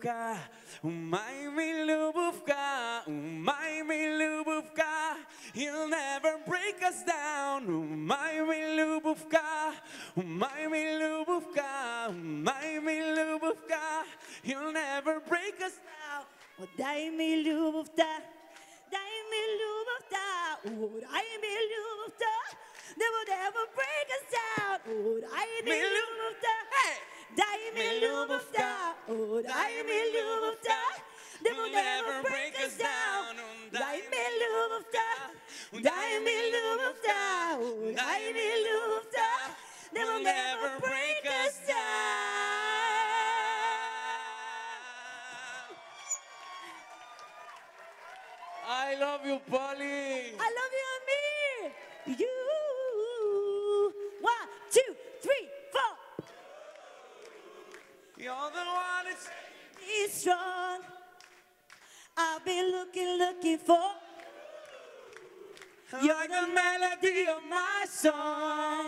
любовка, my любовка, my любовка. He'll never break us down, my любовка, my любовка, my любовка. He'll never break us down. Дай ми любовта, дай ми любовта, дай ми любовта. They will never break us down. Дай ми любовта, дай ми любовта, дай ми любовта. They will never break us down. Дай ми любовта, дай ми любовта, дай ми любовта. They will never break us down. I love you, Polly. I love you, Amir. You. 1, 2, 3, 4. You're the one that's Be strong. I've been looking for. you're the melody of my song.